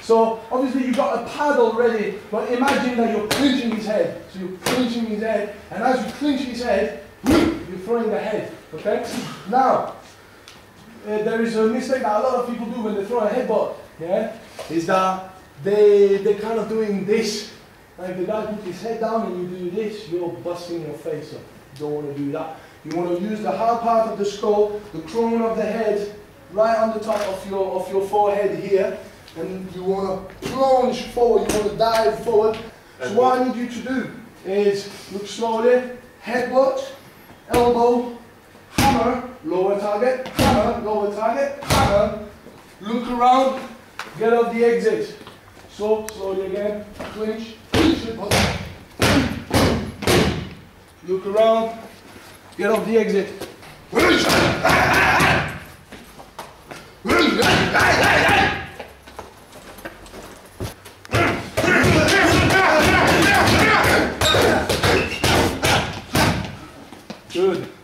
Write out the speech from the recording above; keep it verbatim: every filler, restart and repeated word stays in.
So obviously you've got a pad already, but imagine that you're clinching his head. So you're clinching his head, and as you clinch his head, you're throwing the head, okay? Now, uh, there is a mistake that a lot of people do when they throw a headbutt, yeah? Is that they, they're kind of doing this. Like the guy puts his head down and you do this, you're busting your face up. You don't want to do that. You want to use the hard part of the skull, the crown of the head, right on the top of your, of your forehead here. And you want to plunge forward, you want to dive forward. So what I need you to do is look slowly, headbutt, elbow, hammer, lower target, hammer, lower target, hammer, look around, get off the exit. So, slowly again, clinch, clinch, look around, get off the exit. Good.